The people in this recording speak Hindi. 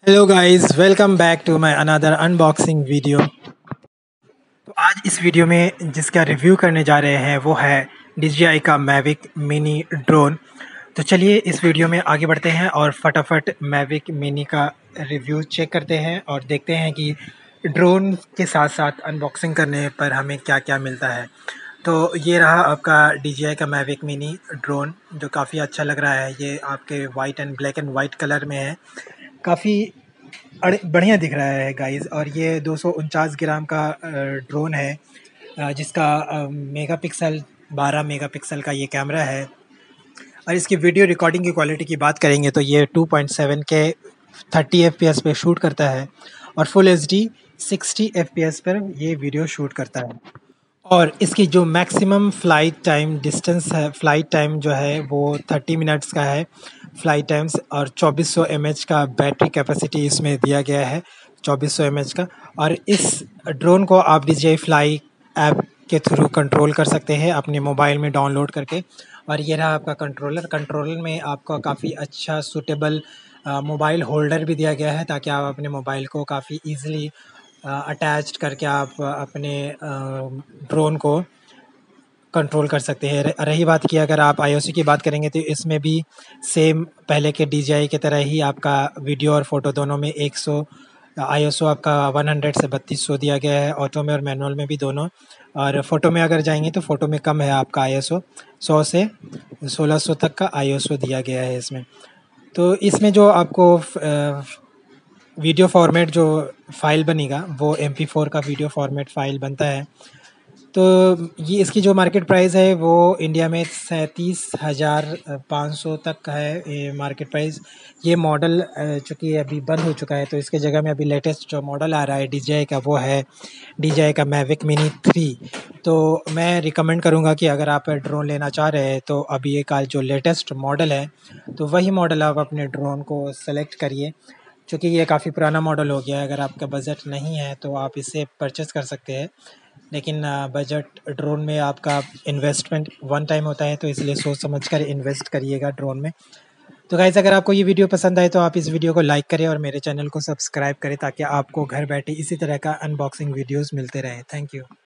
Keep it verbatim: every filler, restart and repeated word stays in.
Hello guys, welcome back to my another unboxing video. तो आज इस वीडियो में जिसका रिव्यू करने जा रहे हैं वो है डी जी आई का मैविक मिनी ड्रोन। तो चलिए इस वीडियो में आगे बढ़ते हैं और फटाफट मैविक मिनी का रिव्यू चेक करते हैं और देखते हैं कि ड्रोन के साथ साथ अनबॉक्सिंग करने पर हमें क्या क्या मिलता है। तो ये रहा आपका डी जी आई का मैविक मिनी ड्रोन, जो काफ़ी अच्छा लग रहा है। ये आपके white and black and white colour में है, काफ़ी अड़े बढ़िया दिख रहा है गाइस। और ये दो सौ उनचास ग्राम का ड्रोन है, अ, जिसका मेगापिक्सल बारह मेगापिक्सल का ये कैमरा है। और इसकी वीडियो रिकॉर्डिंग की क्वालिटी की बात करेंगे तो ये टू पॉइंट सेवन के थर्टी एफ पी एस पे शूट करता है और full H D sixty F P S पर ये वीडियो शूट करता है। और इसकी जो मैक्सिमम फ़्लाइट टाइम डिस्टेंस है, फ़्लाइट टाइम जो है वो थर्टी मिनट्स का है फ़्लाइट टाइम्स। और चौबीस सौ एम एच का बैटरी कैपेसिटी इसमें दिया गया है, चौबीस सौ एम एच का। और इस ड्रोन को आप D G I fly app के थ्रू कंट्रोल कर सकते हैं अपने मोबाइल में डाउनलोड करके। और ये रहा आपका कंट्रोलर। कंट्रोलर में आपको काफ़ी अच्छा सूटेबल मोबाइल होल्डर भी दिया गया है, ताकि आप अपने मोबाइल को काफ़ी ईज़िली अटैच्ड करके आप अपने ड्रोन को कंट्रोल कर सकते हैं। रही बात की अगर आप आई ओ सी की बात करेंगे तो इसमें भी सेम पहले के डी जी आई की तरह ही आपका वीडियो और फोटो दोनों में एक सौ आई एस ओ आपका सौ से बत्तीस सौ दिया गया है, ऑटो में और मैनुअल में भी दोनों। और फ़ोटो में अगर जाएंगे तो फ़ोटो में कम है आपका आई एस ओ, सौ से सोलह सौ तक का आई एस ओ दिया गया है इसमें। तो इसमें जो आपको वीडियो फॉर्मेट जो फ़ाइल बनेगा वो एम पी फोर का वीडियो फॉर्मेट फ़ाइल बनता है। तो ये इसकी जो मार्केट प्राइस है वो इंडिया में सैंतीस हज़ार पाँच सौ तक का है ये मार्केट प्राइस। ये मॉडल चूँकि अभी बंद हो चुका है, तो इसके जगह में अभी लेटेस्ट जो मॉडल आ रहा है डी जी आई का वो है डी जी आई का मैविक मिनी थ्री। तो मैं रिकमेंड करूँगा कि अगर आप ड्रोन लेना चाह रहे हैं तो अभी ये का जो लेटेस्ट मॉडल है तो वही मॉडल आप अपने ड्रोन को सेलेक्ट करिए, क्योंकि ये काफ़ी पुराना मॉडल हो गया है। अगर आपका बजट नहीं है तो आप इसे परचेज़ कर सकते हैं, लेकिन बजट ड्रोन में आपका इन्वेस्टमेंट वन टाइम होता है, तो इसलिए सोच समझ कर इन्वेस्ट करिएगा ड्रोन में। तो गाइस, अगर आपको ये वीडियो पसंद आए तो आप इस वीडियो को लाइक करें और मेरे चैनल को सब्सक्राइब करें, ताकि आपको घर बैठे इसी तरह का अनबॉक्सिंग वीडियोस मिलते रहे। Thank you.